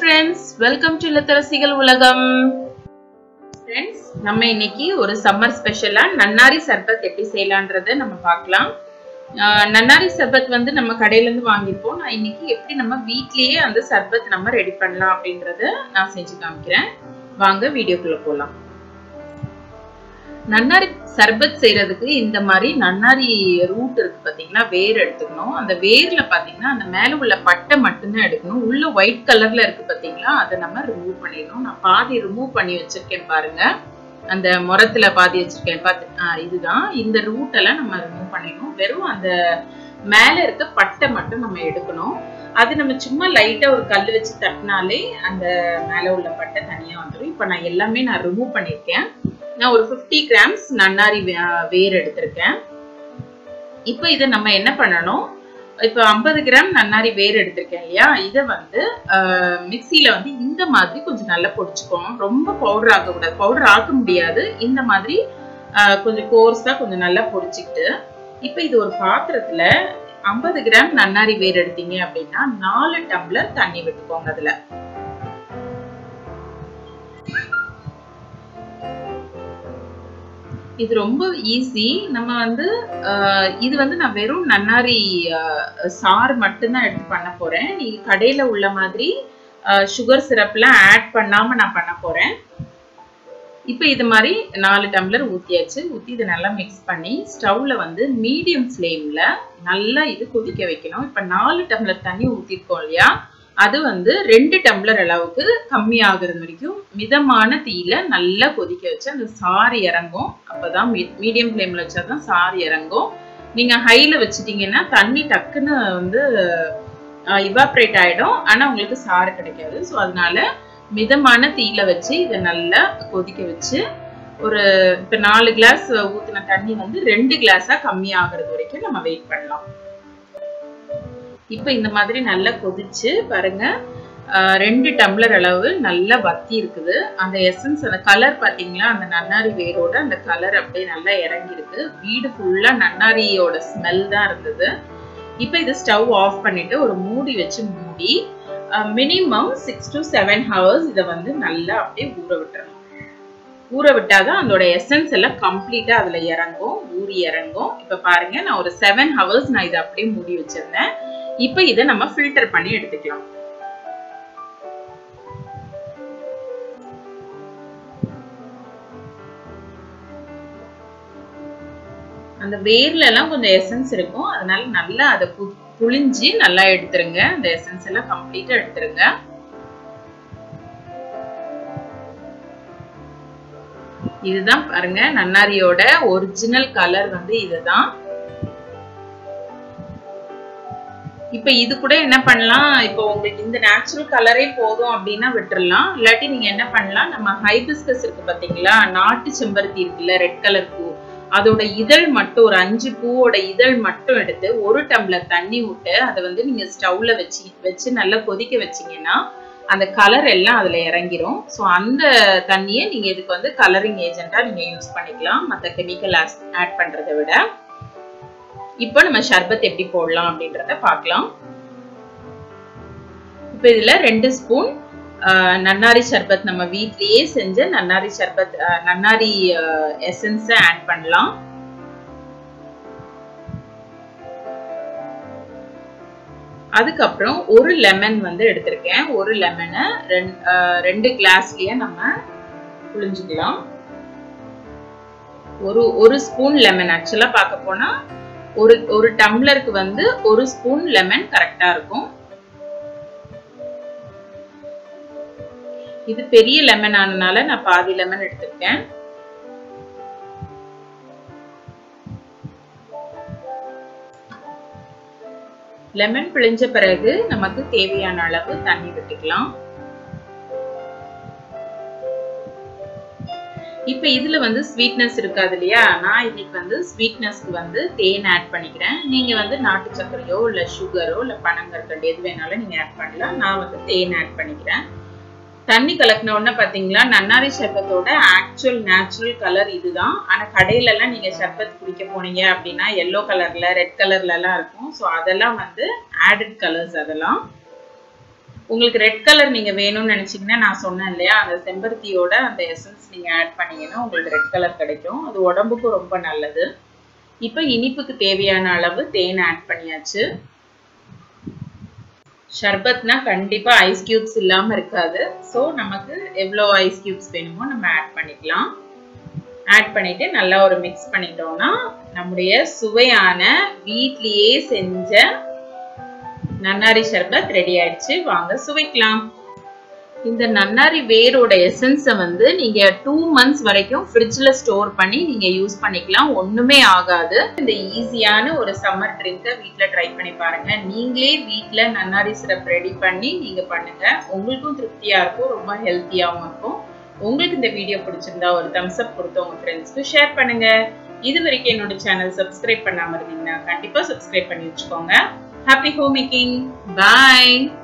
friends, welcome to Illatharasigal Ulagam. Friends, நம்ம இன்னைக்கு ஒரு சம்மர் ஸ்பெஷலா நன்னாரி சர்பத் எப்படி செய்யலாம்ன்றதை நம்ம பார்க்கலாம். நன்னாரி சர்பத் வந்து நம்ம கடையில இருந்து வாங்கிப்போம். நான் இன்னைக்கு எப்படி நம்ம வீட்லயே அந்த சர்பத் நம்ம ரெடி பண்ணலாம் அப்படின்றத நான் செஞ்சு காமிக்கிறேன். வாங்க வீடியோக்குள்ள போலாம். நன்னாரி சர்பத் செய்யறதுக்கு இந்த மாதிரி நன்னாரி ரூட் இருக்கு பாத்தீங்கன்னா, வேர் எடுத்துக்கணும். அந்த வேர்ல பாத்தீங்கன்னா அந்த மேல உள்ள பட்டை மட்டும்தான் எடுக்கணும். உள்ள ஒயிட் கலர்ல இருக்கு பாத்தீங்களா, அதை நம்ம ரிமூவ் பண்ணிடணும். நான் பாதி ரிமூவ் பண்ணி வச்சிருக்கேன் பாருங்க. அந்த முரத்துல பாதி வச்சிருக்கேன் இதுதான். இந்த ரூட் எல்லாம் நம்ம ரிமூவ் பண்ணிடணும். வெறும் அந்த மேல இருக்க பட்டை மட்டும் நம்ம எடுக்கணும். அது நம்ம சும்மா லைட்டா ஒரு கல் வச்சு தட்டினாலே அந்த மேல உள்ள பட்டை தனியா வந்துடும். இப்ப நான் எல்லாமே ரிமூவ் பண்ணிருக்கேன். நான் ஒரு 50 கிராம்ஸ் நன்னாரி வேர் எடுத்திருக்கேன். இப்போ இதை நம்ம என்ன பண்ணணும், இப்போ 50 கிராம் நன்னாரி வேர் எடுத்திருக்கேன் இல்லையா, இதை வந்து மிக்சியில வந்து இந்த மாதிரி கொஞ்சம் நல்லா பொடிச்சுக்கணும். ரொம்ப பவுடர் ஆக்கக்கூடாது, பவுடர் ஆக்க முடியாது. இந்த மாதிரி கொஞ்சம் கோர்ஸா கொஞ்சம் நல்லா பொடிச்சுக்கிட்டு, இப்போ இது ஒரு பாத்திரத்துல 50 கிராம் நன்னாரி வேர் எடுத்தீங்க அப்படின்னா 4 டம்ளர் தண்ணி விட்டுக்கோங்க. அதுல இது ரொம்ப ஈஸி. நம்ம வந்து இது வந்து நான் வெறும் நன்னாரி சாறு மட்டும்தான் எடுத்து பண்ண போறேன். நீங்க கடையில உள்ள மாதிரி சுகர் சிரப்லாம் ஆட் பண்ணாம நான் பண்ண போறேன். இப்போ இது மாதிரி 4 டம்ளர் ஊத்தியாச்சு. ஊத்தி இதை நல்லா மிக்ஸ் பண்ணி ஸ்டவ்ல வந்து மீடியம் ஃப்ளேம்ல நல்லா இது கொதிக்க வைக்கணும். இப்போ 4 டம்ளர் தண்ணி ஊத்திருக்கோம் இல்லையா, அது வந்து 2 டம்ளர் அளவுக்கு கம்மி ஆகுறது வரைக்கும் மிதமான தீயில நல்லா கொதிக்க வச்சு அந்த சாறு இறங்கும். அப்பதான் மீடியம் ஃப்ளேம்ல வச்சாதான் சாறு இறங்கும். நீங்க ஹைல வச்சுட்டீங்கன்னா தண்ணி டக்குன்னு வந்து இவாப்ரேட் ஆயிடும், ஆனா உங்களுக்கு சாறு கிடைக்காது. ஸோ அதனால மிதமான தீயில வச்சு இதை நல்லா கொதிக்க வச்சு ஒரு இப்ப 4 கிளாஸ் ஊத்தின தண்ணி வந்து 2 கிளாஸா கம்மி ஆகுறது வரைக்கும் நம்ம வெயிட் பண்ணலாம். இப்ப இந்த மாதிரி நல்லா கொதிச்சு பாருங்க, 2 டம்ளர் அளவு நல்லா வத்தி இருக்குது. அந்த எசன்ஸ், அந்த கலர் பாத்தீங்களா, அந்த நன்னாரி வேரோட அந்த கலர் அப்படியே நல்லா இறங்கி இருக்கு. வீடு ஃபுல்லா நன்னாரியோட ஸ்மெல் தான் இருந்தது. இப்ப இது ஸ்டவ் ஆஃப் பண்ணிட்டு ஒரு மூடி வச்சு மூடி மினிமம் 6 to 7 hours இதை வந்து நல்லா அப்படியே ஊற விட்டுறணும். ஊற விட்டாதான் அதோட எசன்ஸ் எல்லாம் கம்ப்ளீட்டா அதுல இறங்கும், ஊறி இறங்கும். இப்ப பாருங்க, நான் ஒரு 7 hours நான் இதை அப்படியே மூடி வச்சிருந்தேன். இப்ப இதை நம்ம ஃபில்டர் பண்ணி எடுத்துக்கலாம். அந்த வேர்ல எல்லாம் கொஞ்சம் எசன்ஸ் இருக்கும், அதனால நல்லா அதை புளிஞ்சு நல்லா எடுத்துருங்க. அந்த எசன்ஸ் எல்லாம் கம்ப்ளீட்டா எடுத்துருங்க. இதுதான் பாருங்க நன்னாரியோட ஒரிஜினல் கலர் வந்து இதுதான். இப்ப இது கூட என்ன பண்ணலாம், இப்போ உங்களுக்கு இந்த நேச்சுரல் கலரே போதும் அப்படின்னா விட்டுறலாம். இல்லாட்டி நீங்க என்ன பண்ணலாம், நம்ம ஹைபிஸ்கஸ் இருக்கு பாத்தீங்களா, நாட்டு செம்பருத்தி இருக்குல்ல, ரெட் கலர் பூ, அதோட இதழ் மட்டும் ஒரு 5 பூவோட இதழ் மட்டும் எடுத்து 1 டம்ளர் தண்ணி விட்டு அதை வந்து நீங்க ஸ்டவ்ல வச்சு நல்லா கொதிக்க வச்சீங்கன்னா அந்த கலர் எல்லாம் அதுல இறங்கிரும். ஸோ அந்த தண்ணியை நீங்க இதுக்கு வந்து கலரிங் ஏஜென்டா நீங்க யூஸ் பண்ணிக்கலாம், மற்ற கெமிக்கல் ஆட் பண்றதை விட. இப்போ நம்ம ஷர்பத் எப்படி போடலாம் அப்படின்றத பார்க்கலாம். இப்போ இதுல 2 ஸ்பூன் நன்னாரி ஷர்பத், நம்ம வீட்லயே செஞ்ச நன்னாரி ஷர்பத், நன்னாரி எசன்ஸ் ஆட் பண்ணலாம். அதுக்கப்புறம் ஒரு லெமன் வந்து எடுத்திருக்கேன். ஒரு லெமனை 2 கிளாஸ்லயே நம்ம புழிஞ்சுக்கலாம். ஒரு ஸ்பூன் லெமன், ஆக்சுவலா பார்க்க போனா ஒரு டம்ளருக்கு வந்து 1 ஸ்பூன் லெமன் கரெக்டா இருக்கும். இது பெரிய லெமன் ஆனனால நான் பாதி லெமன் எடுத்திருக்கேன். லெமன் பிழிஞ்ச பிறகு நமக்கு தேவையான அளவு தண்ணி விட்டுக்கலாம். இப்ப இதுல வந்து ஸ்வீட்னஸ் இருக்காது இல்லையா, நான் இன்னைக்கு வந்து ஸ்வீட்னஸ்க்கு வந்து தேன் ஆட் பண்ணிக்கிறேன். நீங்க வந்து நாட்டு சர்க்கரையோ இல்ல சுகரோ இல்ல பனங்கற்கண்டு எது வேணாலும் நீங்க ஆட் பண்ணலாம். நான் வந்து தேன் ஆட் பண்ணிக்கிறேன். தண்ணி கலக்கின உடனே பாத்தீங்களா, நன்னாரி ஷர்பத்தோட ஆக்சுவல் நேச்சுரல் கலர் இதுதான். ஆனா கடையில எல்லாம் நீங்க ஷர்பத் குடிக்க போனீங்க அப்படின்னா எல்லோ கலர்ல ரெட் கலர்ல எல்லாம் இருக்கும். ஸோ அதெல்லாம் வந்து ஆடட் கலர்ஸ். அதெல்லாம் உங்களுக்கு ரெட் கலர் நீங்க வேணும்னு நினைச்சீங்கன்னா நான் சொன்னேன் இல்லையா, அந்த செம்பருத்தியோட அந்த எசன்ஸ் நீங்க ஆட் பண்ணீங்கன்னா உங்களுக்கு ரெட் கலர் கிடைக்கும். அது உடம்புக்கு ரொம்ப நல்லது. இப்போ இனிப்புக்கு தேவையான அளவு தேன் ஆட் பண்ணியாச்சு. ஷர்பத்னா கண்டிப்பா ஐஸ் கியூப்ஸ் இல்லாம இருக்காது. ஸோ நமக்கு எவ்வளோ ஐஸ் கியூப்ஸ் வேணுமோ நம்ம ஆட் பண்ணிக்கலாம். ஆட் பண்ணிட்டு நல்லா ஒரு மிக்ஸ் பண்ணிட்டோம்னா நம்முடைய சுவையான வீட்லயே செஞ்ச நன்னாரி ஷர்பத் ரெடி ஆயிடுச்சு. வாங்க சுவைக்கலாம். இந்த நன்னாரி வேரோட எசன்ஸை வந்து நீங்க 2 months வரைக்கும் ஃப்ரிட்ஜ்ல ஸ்டோர் பண்ணி நீங்க யூஸ் பண்ணிக்கலாம். ஒண்ணுமே ஆகாது. இந்த ஈஸியான ஒரு சம்மர் ட்ரிங்கை வீட்ல ட்ரை பண்ணி பாருங்க. நீங்களே வீட்ல நன்னாரி சிரப் ரெடி பண்ணி நீங்க பண்ணுங்க. உங்களுக்கும் திருப்தியா இருக்கும், ரொம்ப ஹெல்த்தியாவும் இருக்கும். உங்களுக்கு இந்த வீடியோ பிடிச்சிருந்தா ஒரு தம்ஸ் அப் கொடுத்து உங்க ஃப்ரெண்ட்ஸ்க்கு ஷேர் பண்ணுங்க. இது வரைக்கும் என்னோட சேனல் சப்ஸ்கிரைப் பண்ணாம இருந்தீங்கன்னா கண்டிப்பா சப்ஸ்கிரைப் பண்ணி வச்சுக்கோங்க. Happy home making. பாய்.